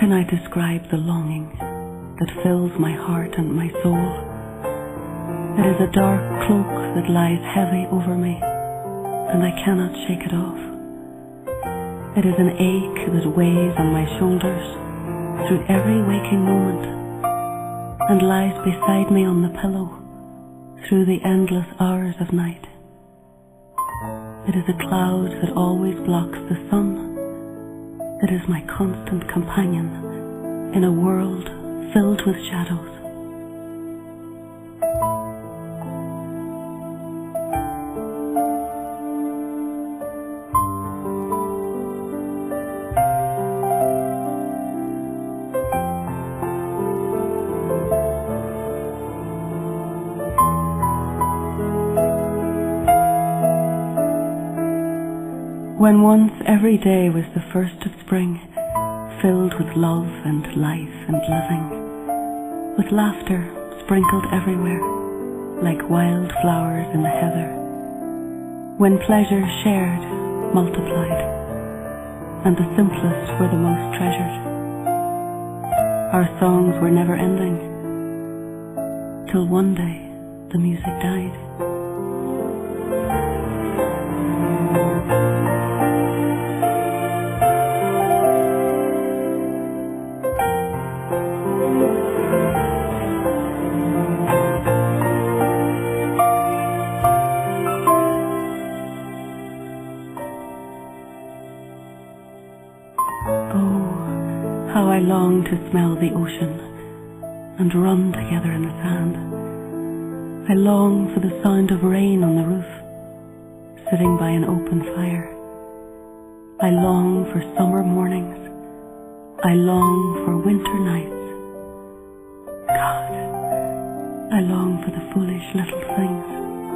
can I describe the longing that fills my heart and my soul? It is a dark cloak that lies heavy over me, and I cannot shake it off. It is an ache that weighs on my shoulders through every waking moment, and lies beside me on the pillow through the endless hours of night. It is a cloud that always blocks the sun. It is my constant companion in a world filled with shadows. When once every day was the first of spring, filled with love and life and living, with laughter sprinkled everywhere, like wild flowers in the heather, when pleasures shared multiplied, and the simplest were the most treasured. Our songs were never ending, till one day the music died. Oh, how I long to smell the ocean and run together in the sand. I long for the sound of rain on the roof, sitting by an open fire. I long for summer mornings. I long for winter nights. God, I long for the foolish little things.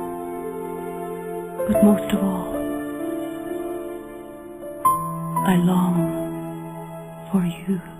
But most of all, I long for you.